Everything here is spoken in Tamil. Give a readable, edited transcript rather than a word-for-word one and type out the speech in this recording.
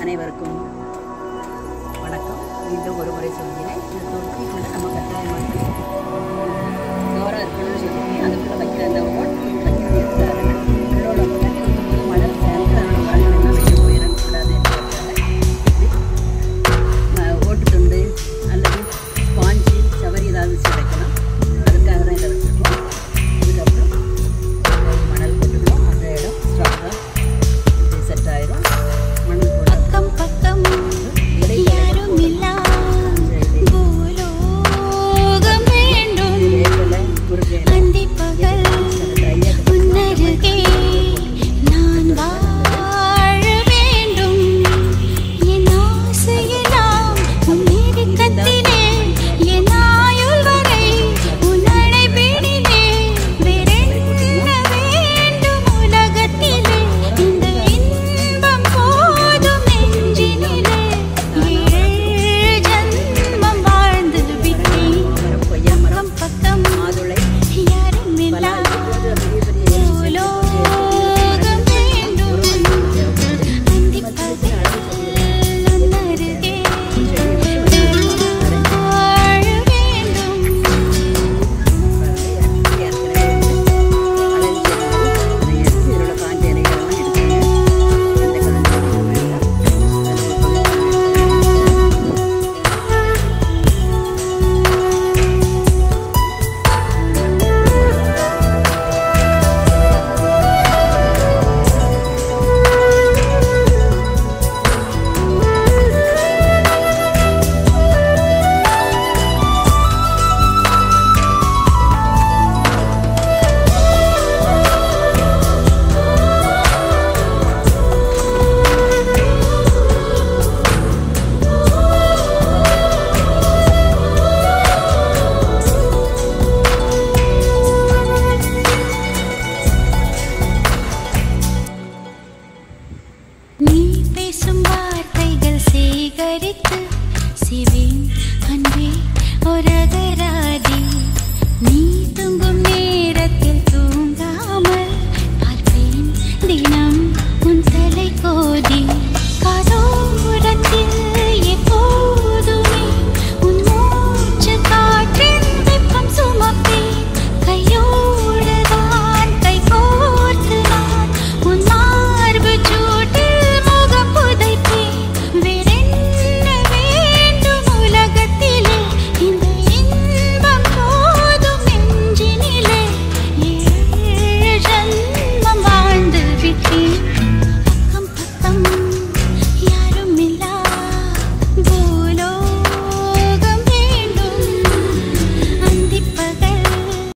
அனைவருக்கும் வணக்கம். மீண்டும் ஒரு முறை சொல்கிறேன், இந்த தொட்டிக்குள்ள நம்ம கட்டாயமாக கவராக இருக்கணும்னு சொல்லியிருக்கேன். அதுக்குள்ளே வைக்கிற அந்த ஓட்டு வைக்கிறது இருந்தாலும் உள்ளோட முன்னாடி வந்து மணல் சேர்ந்து அதோட மரங்கள்லாம் வெளியே போயிடக்கூடாது என்பதற்காக ஓட்டு துண்டு அல்லது ஸ்பாஞ்சு சவரி ஏதாவது வச்சு வைக்கலாம். அதுக்காக தான் இதை வச்சுருக்கோம். இதுக்கப்புறம் மணல் போட்டுக்கணும். அந்த இடம் ஸ்ட்ராங்காக செட் ஆயிரும். மணல் போட்டு பக்கம் பக்கம் யாரும் இல்லா பூலோகம் வேண்டும் அந்தி பகல் உன்னருகே நான் வாழ வேண்டும் என் ஆசையெல்லாம் உன் நெருக்கத்திலே என் ஆயுள் வரை உன் அழைப்பினிலே வேறென்ன வேண்டும் உலகத்திலே இந்த இன்பம் போதும் நெஞ்சினிலே ஏழு ஜன்மம் வாழ்ந்து விட்டேன் கொய்யா மரம், பக்கம் மாதுளை, யாரும் இல்லா பூலோகம் வேண்டும் அந்தி பகல் உன்னருகே வாழ வேண்டும் நீ பேசும் வார்த்தைகள் சேகரித்து சிவேன் அன்பே ஒரு அகராதி நீ தூங்கும் நேரத்தில்